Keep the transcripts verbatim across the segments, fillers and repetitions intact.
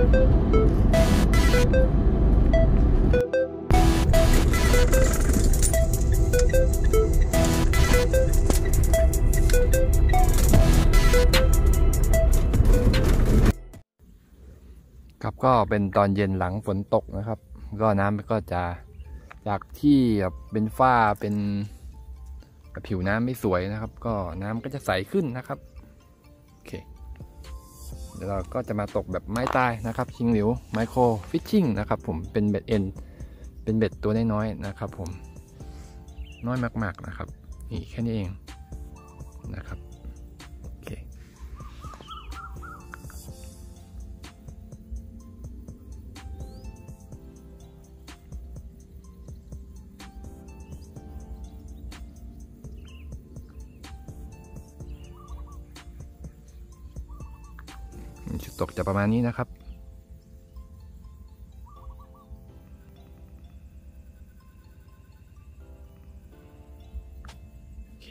ครับก็เป็นตอนเย็นหลังฝนตกนะครับก็น้ำก็จะจากที่แบบเป็นฝ้าเป็นผิวน้ำไม่สวยนะครับก็น้ำก็จะใสขึ้นนะครับโอเคเดี๋ยวเราก็จะมาตกแบบไม้ตายนะครับชิงหลิวไมโครฟิชชิ่งนะครับผมเป็นเบ็ดเอ็นเป็นเบ็ดตัวน้อยๆนะครับผมน้อยมากๆนะครับนี่แค่นี้เองนะครับโอเคจุดตกจะประมาณนี้นะครับโอเค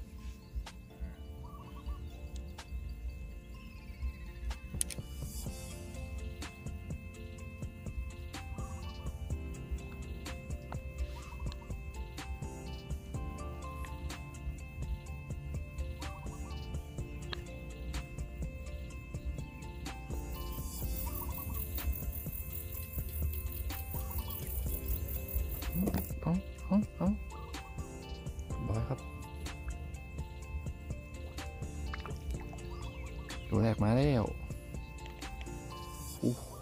เอาเอาเอาบอยครับตัวแรกมาแล้วโอ้โห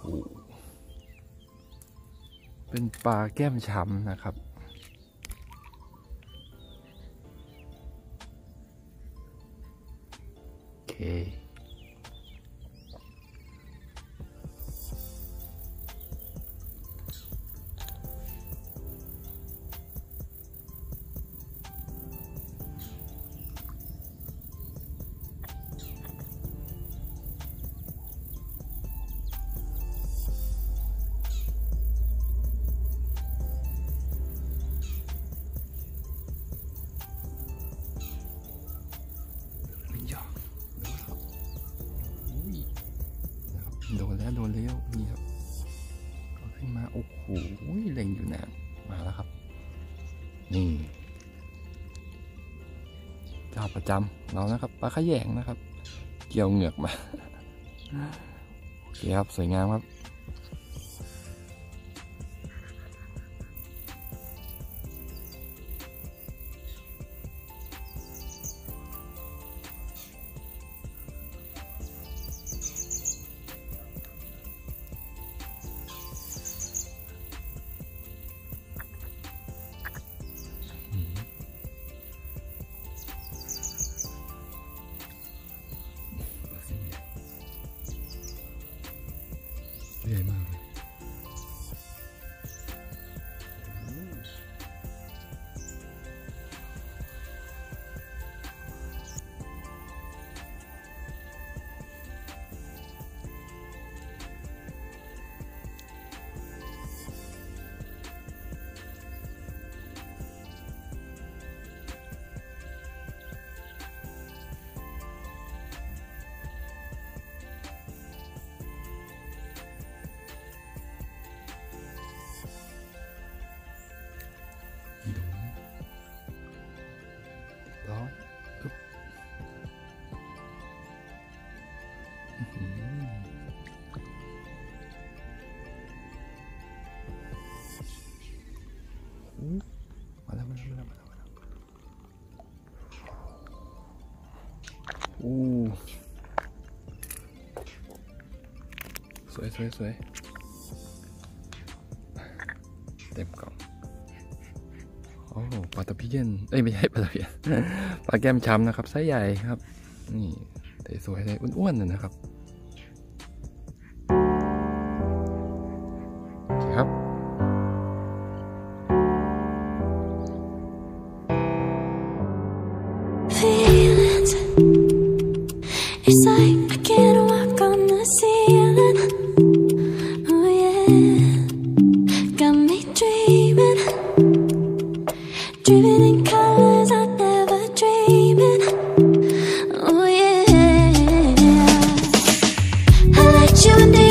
เป็นปลาแก้มช้ำนะครับโอเคโดนแล้วโดนแล้วนี่ครับเอาขึ้นมาโอ้โหเล็งอยู่นานมาแล้วครับนี่เจ้าประจำเรานะครับปลาขยงนะครับเกี่ยวเหงือกมาโอเคครับสวยงามครับใหญ่มากเลยร้อนอึ๊บมาแล้วมาแล้วมาแล้วมาแล้วอู้สวยสวยสวยเต็มกล่องโอ้ปลาตะเพียนเอ้ยไม่ใช่ปลาตะเพียนปลาแก้มช้ำนะครับไซส์ใหญ่ครับนี่แต่สวยเลยอ้วนๆเลยนะครับโอเคครับ It's like I can't walk on the ceiling. Oh yeah, got me dreaming, dreaming in colors I never dreamed. Oh yeah, I let you in.